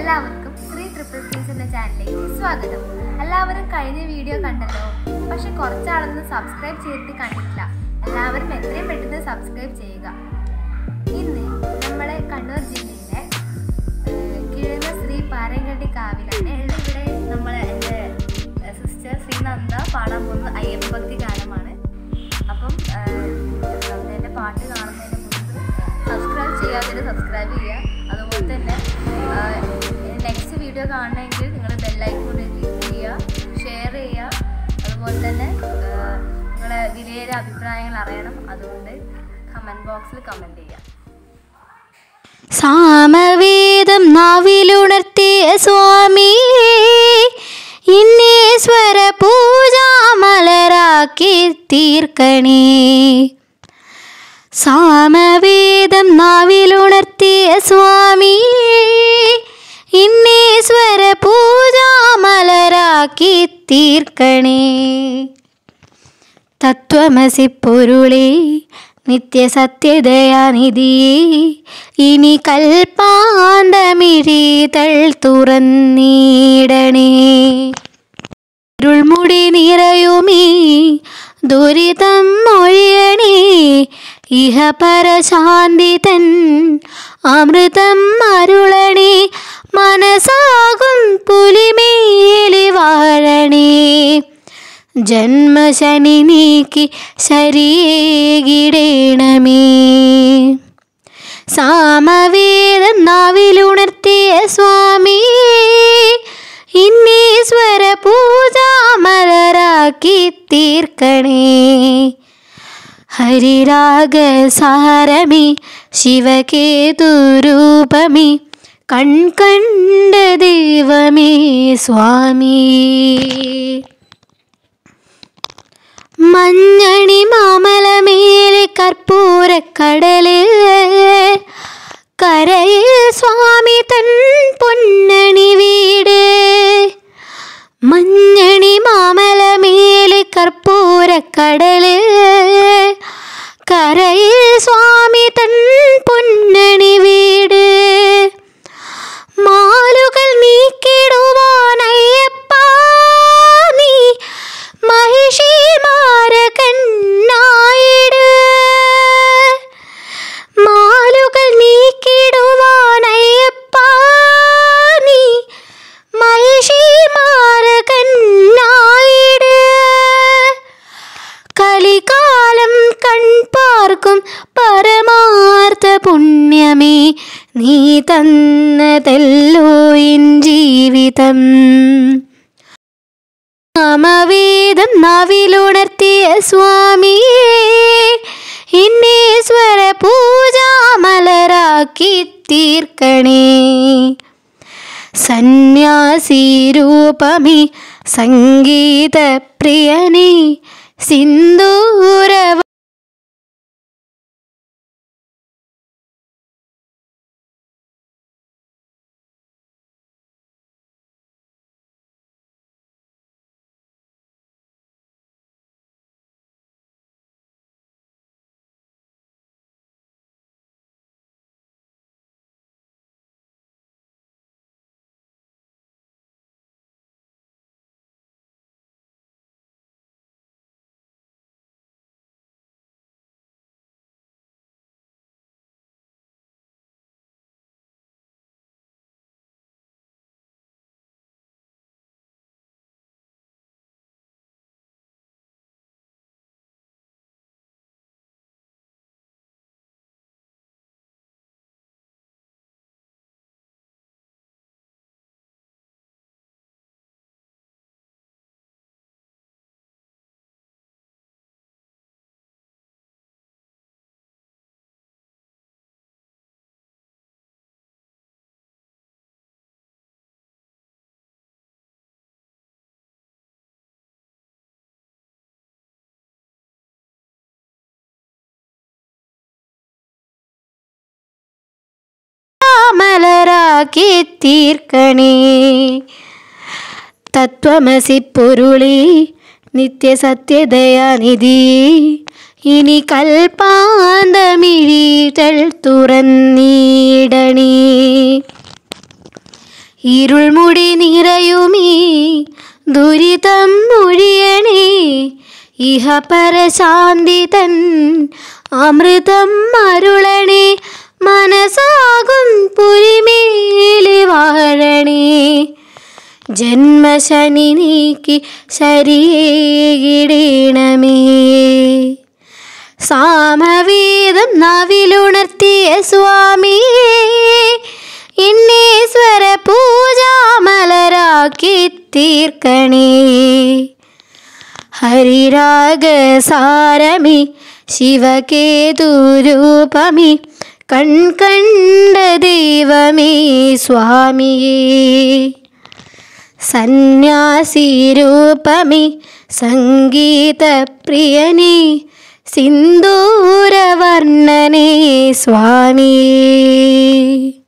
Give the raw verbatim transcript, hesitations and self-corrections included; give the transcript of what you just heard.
എല്ലാവർക്കും ശ്രീ ട്രിപ്പിൾ സീസ് എന്ന ചാനലിലേക്ക് സ്വാഗതം. എല്ലാവരും കഴിഞ്ഞ വീഡിയോ കണ്ടല്ലോ, പക്ഷെ കുറച്ചാളൊന്നും സബ്സ്ക്രൈബ് ചെയ്തിട്ട് കണ്ടിട്ടില്ല. എല്ലാവരും എത്രയും പെട്ടെന്ന് സബ്സ്ക്രൈബ് ചെയ്യുക. ഇന്ന് നമ്മുടെ കണ്ണൂർ ജില്ലയിലെ കിഴങ്ങ ശ്രീ പാറേങ്കണ്ടി കാവിലാണ്. ഇവിടെ നമ്മൾ എൻ്റെ സിസ്റ്റർ ശ്രീനന്ദ പാടാൻ പോകുന്ന അയ്യപ്പ ഭക്തി ഗാനമാണ്. അപ്പം എൻ്റെ പാട്ട് കാണുന്നതിന് മുൻപ് സബ്സ്ക്രൈബ് ചെയ്യാത്തവർ സബ്സ്ക്രൈബ് ചെയ്യുക. അതുപോലെ തന്നെ നെക്സ്റ്റ് വീഡിയോ കാണണമെങ്കിൽ നിങ്ങൾ ബെല്ലൈക്കൺ ക്ലിക്ക് ചെയ്യുക, ഷെയർ ചെയ്യുക. അതുപോലെ തന്നെ നിങ്ങളെ വിലയേറെ അഭിപ്രായങ്ങൾ അറിയണം. അതുകൊണ്ട് കമൻറ്റ് ബോക്സിൽ കമൻറ്റ് ചെയ്യുക. സാമവേദം നാവിലുണർത്തിയ സ്വാമി ഇന്നീശ്വര പൂജാമലരാക്കി തീർക്കണേ. സാമവേദം നാവിലുണർത്തിയ സ്വാമി ഇന്നീശ്വര പൂജാമലരാക്കി തീർക്കണേ. തത്വമസി പൊരുളേ നിത്യസത്യദയാനിധിയേ ഇനി കൽപ്പാന്തമിഴിതൾ തുറന്നിടണേ. ഇരുൾമുടി നിറയുമീ ദുരിതം ഒഴിയണേ. ഇഹപരശാന്തി തൻ അമൃതം അരുളണേ. മനസാകും പുലിമേലി വാഴണേ. ജന്മശനി നീക്കി ശരീകിടേണമേ. സാമവേദം നാവിലുണർത്തിയ സ്വാമി ഇന്നീശ്വര പൂജാമലരാക്കി തീർക്കണേ. ഹരിരാഗസാരമി ശിവകേതുരൂപമി കൺകണ്ട ദൈവമേ സ്വാമി. മഞ്ഞണി മാമലമേലെ കർപ്പൂരക്കടലിൽ കരയിൽ സ്വാമി തൻ പൊന്നണി വീട്. മഞ്ഞണി മാമലമേലെ കർപ്പൂരക്കടലിൽ കരയിൽ സ്വാമി തൻ പൊന്നണി വീട്. മാലുകൾ നീക്കിടുവാനയ്യപ്പ നീ മഹിഷിമാരകന്നായിട്. മാലുകൾ നീക്കിടുവാനയ്യപ്പ നീ മഹിഷിമാരകന്നായിട്. കലികാലം കൺപാർക്കും പരമാർത്ഥ പുണ്യമേ നീ തന്നതല്ലോ എൻ ജീവിതം. സാമവേദം നാവിലുണർത്തിയ സ്വാമി ഇന്നീശ്വര പൂജാമലരാക്കി തീർക്കണേ. സന്യാസി രൂപമേ സംഗീത പ്രിയനേ സിന്ദൂര മലരാക്കി തീർക്കണേ. തത്വമസി പൊരുളേ നിത്യസത്യദയാനിധിയേ ഇനി കൽപ്പാന്തമിഴിതൾ തുറന്നിടണേ. ഇരുൾമുടി നിറയുമീ ദുരിതം ഒഴിയണേ, ഇഹ പരശാന്തി തൻ അമൃതം അരുളണേ, മനസാകും പുരിമേലി വാഴണേ. ജന്മശനി നീക്കി ശരിയേകിടണമേ, സാമവേദം നാവിലുണർത്തിയ സ്വാമിയേ, എന്നീശ്വര പൂജാമലരാക്കി തീർക്കണേ. ഹരിരാഗസാരമി ശിവകേതുരൂപമി കൺകണ്ട ദൈവമേ സ്വാമിയേ. സന്യാസിരൂപമി സംഗീതപ്രിയനേ, സിന്ദൂരവർണ്ണനേ സ്വാമിയേ.